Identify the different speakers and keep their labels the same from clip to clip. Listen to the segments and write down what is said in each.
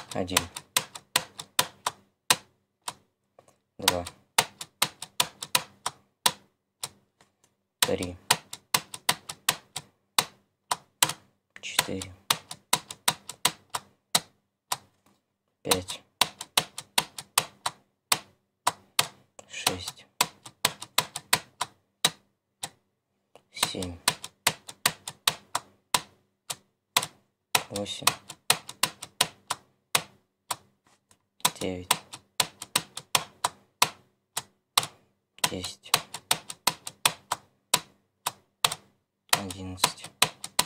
Speaker 1: 1, 2, 3, 4, 5, 6, 7, 8, 9, 10, 11,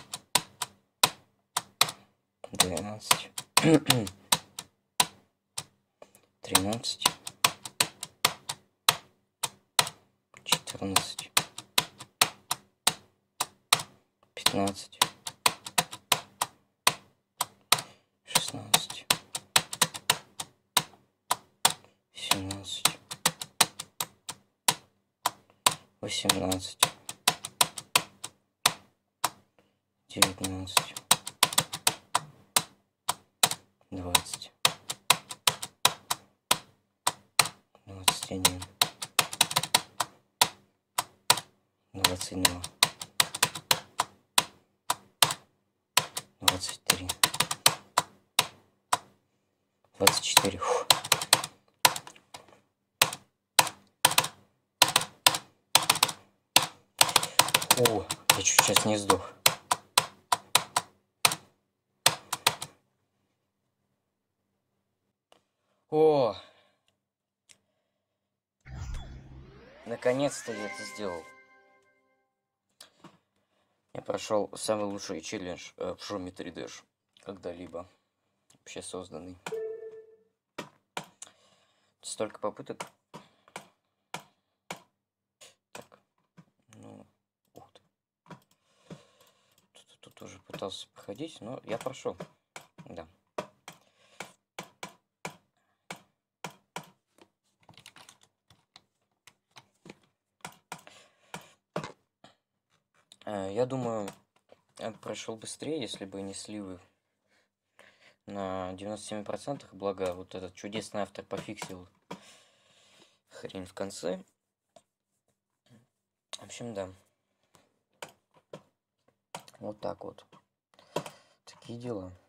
Speaker 1: 12, 13, 14, 15, 16, 17, 18, 19, 20, 21, 22, 23, 24. Фух. О, я чуть сейчас не сдох. О, наконец-то я это сделал. Я прошел самый лучший челлендж в Geometry Dash когда-либо вообще созданный. Столько попыток. Так, ну, ух ты. Тут уже пытался проходить, но я прошел. Да. Я думаю, я бы прошел быстрее, если бы не сливы на 97%, благо вот этот чудесный автор пофиксил хрень в конце. В общем, да. Вот так вот. Такие дела.